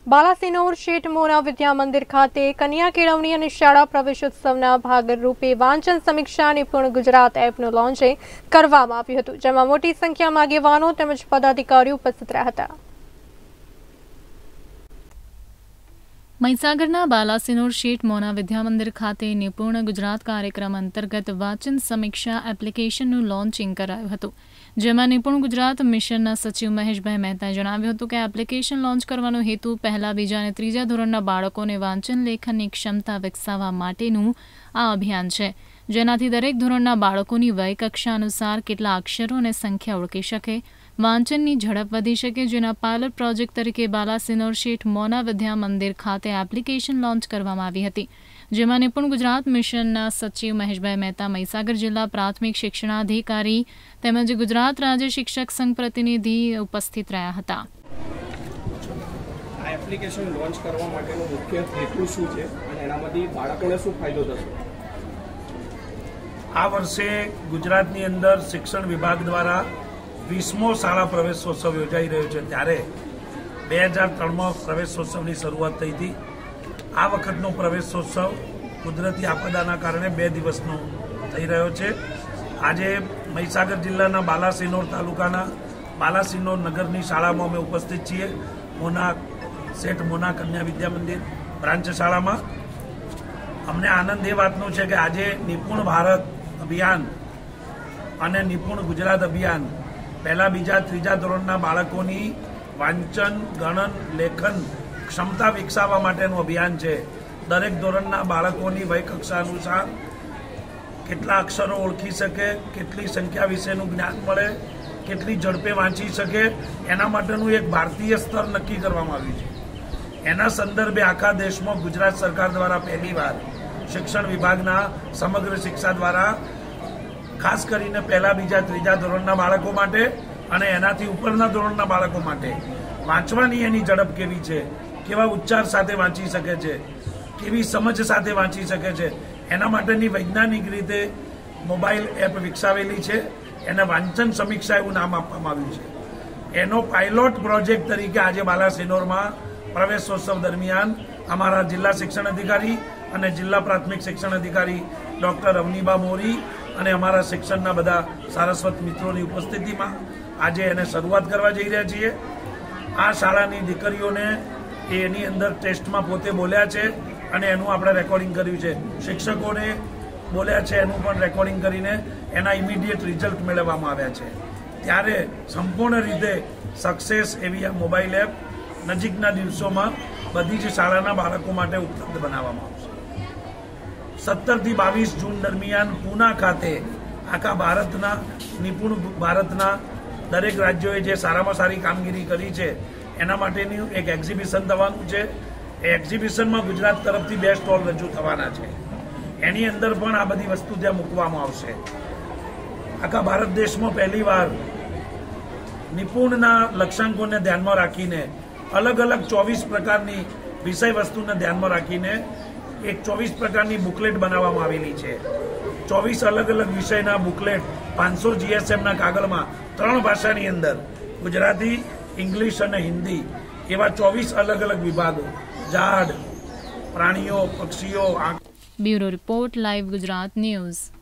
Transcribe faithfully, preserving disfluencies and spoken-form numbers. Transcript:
બાલાસિનોર શેઠ મોના વિદ્યા મંદિર ખાતે કન્યા કેળવણી અને શાળા પ્રવેશોત્સવના ભાગરૂપે વાંચન સમીક્ષા નિપુણ ગુજરાત એપનું લોન્ચિંગ કરવામાં આવ્યું હતું, જેમાં મોટી સંખ્યામાં આગેવાનો તેમજ પદાધિકારીઓ ઉપસ્થિત રહ્યા હતા. મહીસાગરના બાલાસિનોર શેઠ મોના વિદ્યા મંદિર ખાતે નિપુણ ગુજરાત કાર્યક્રમ અંતર્ગત વાંચન સમીક્ષા એપ્લિકેશનનું લોન્ચિંગ કરાયું હતું, જેમાં નિપુણ ગુજરાત મિશનના સચિવ મહેશભાઈ મહેતાએ જણાવ્યું હતું કે એપ્લિકેશન લોન્ચ કરવાનો હેતુ પહેલા, બીજા અને ત્રીજા ધોરણના બાળકોને વાંચન લેખનની ક્ષમતા વિકસાવવા માટેનું આ અભિયાન છે, જેનાથી દરેક ધોરણના બાળકોની વય કક્ષા અનુસાર કેટલા અક્ષરો અને સંખ્યા ઓળખી શકે, વાંચનની ઝડપ વધી શકે, જેના પાયલોટ પ્રોજેક્ટ તરીકે બાલાસિનોર શેઠ મોના વિદ્યા મંદિર ખાતે એપ્લિકેશન લોન્ચ કરવામાં આવી હતી, જેમાં નિપુણ ગુજરાત મિશનના સચિવ મહેશભાઈ મહેતા, મહીસાગર જિલ્લા પ્રાથમિક શિક્ષણાધિકારી તેમજ ગુજરાત રાજ્ય શિક્ષક સંઘ પ્રતિનિધિ ઉપસ્થિત રહ્યા હતા. આ એપ્લિકેશન લોન્ચ કરવા માટેનો મુખ્ય હેતુ શું છે અને એનામાંથી બાળકોને શું ફાયદો થશે? આ વર્ષે ગુજરાતની અંદર શિક્ષણ વિભાગ દ્વારા વીસમો શાળા પ્રવેશોત્સવ યોજાઈ રહ્યો છે, ત્યારે બે હજાર ત્રણમાં પ્રવેશોત્સવની શરૂઆત થઈ હતી. આ વખતનો પ્રવેશોત્સવ કુદરતી આપદાના કારણે બે દિવસનો થઈ રહ્યો છે. આજે મહીસાગર જિલ્લાના બાલાસિનોર તાલુકાના બાલાસિનોર નગરની શાળામાં અમે ઉપસ્થિત છીએ. મોના શેઠ મોના કન્યા વિદ્યા મંદિર બ્રાન્ચ શાળામાં અમને આનંદ એ વાતનો છે કે આજે નિપુણ ભારત અભિયાન અને નિપુણ ગુજરાત અભિયાન પહેલા, બીજા, ત્રીજા ધોરણના બાળકોની વાંચન, ગણન, લેખન ક્ષમતા વિકસાવવા માટેનું અભિયાન છે. દરેક ધોરણના બાળકોની વય કક્ષા અનુસાર કેટલા અક્ષરો ઓળખી શકે, કેટલી સંખ્યા વિશેનું જ્ઞાન મળે, કેટલી ઝડપે વાંચી શકે, એના માટેનું એક ભારતીય સ્તર નક્કી કરવામાં આવ્યું છે. એના સંદર્ભે આખા દેશમાં ગુજરાત સરકાર દ્વારા પહેલીવાર શિક્ષણ વિભાગના સમગ્ર શિક્ષા દ્વારા ખાસ કરીને પહેલા, બીજા, ત્રીજા ધોરણના બાળકો માટે અને એનાથી ઉપરના ધોરણના બાળકો માટે વાંચવાની એની ઝડપ કેવી છે, કેવા ઉચ્ચાર સાથે વાંચી શકે છે, કેવી સમજ સાથે વાંચી શકે છે, એના માટેની વૈજ્ઞાનિક રીતે મોબાઈલ એપ વિકસાવેલી છે. એને વાંચન સમીક્ષા એવું નામ આપવામાં આવ્યું છે. એનો પાયલોટ પ્રોજેક્ટ તરીકે આજે બાલાસિનોરમાં પ્રવેશોત્સવ દરમિયાન અમારા જિલ્લા શિક્ષણ અધિકારી અને જિલ્લા પ્રાથમિક શિક્ષણ અધિકારી ડોક્ટર અવનીબા મોરી અને અમારા શિક્ષણના બધા સારસ્વત મિત્રોની ઉપસ્થિતિમાં આજે એને શરૂઆત કરવા જઈ રહ્યા છીએ. આ શાળાની દીકરીઓને એની અંદર ટેસ્ટમાં પોતે બોલ્યા છે અને એનું આપણે રેકોર્ડિંગ કર્યું છે. શિક્ષકોને બોલ્યા છે એનું પણ રેકોર્ડિંગ કરીને એના ઇમિડિયેટ રિઝલ્ટ મેળવવામાં આવ્યા છે. ત્યારે સંપૂર્ણ રીતે સક્સેસ એવી આ મોબાઈલ એપ નજીકના દિવસોમાં બધી જ શાળાના બાળકો માટે ઉપલબ્ધ બનાવવામાં આવશે. સત્તરથી બાવીસ જૂન દરમિયાન પૂના ખાતે આખા ભારતના નિપુણ ભારતના દરેક રાજ્યોએ જે સારામાં સારી કામગીરી કરી છે એના માટેનું એક એક્ઝિબિશન થવાનું છે. એ એક્ઝિબિશનમાં ગુજરાત તરફથી બે સ્ટોલ રજૂ થવાના છે. એની અંદર પણ આ બધી વસ્તુ ત્યાં મૂકવામાં આવશે. આખા ભારત દેશમાં પહેલીવાર નિપુણના લક્ષ્યાંકોને ધ્યાનમાં રાખીને અલગ અલગ ચોવીસ પ્રકારની વિષય વસ્તુને ધ્યાનમાં રાખીને એક ચોવીસ પ્રકારની બુકલેટ બનાવવામાં આવેલી છે. ચોવીસ અલગ અલગ વિષયના બુકલેટ પાંચસો જીએસએમના કાગળમાં ત્રણ ભાષાની અંદર ગુજરાતી, ઇંગ્લિશ અને હિન્દી એવા ચોવીસ અલગ અલગ વિભાગો, ઝાડ, પ્રાણીઓ, પક્ષીઓ. Bureau report, live Gujarat news.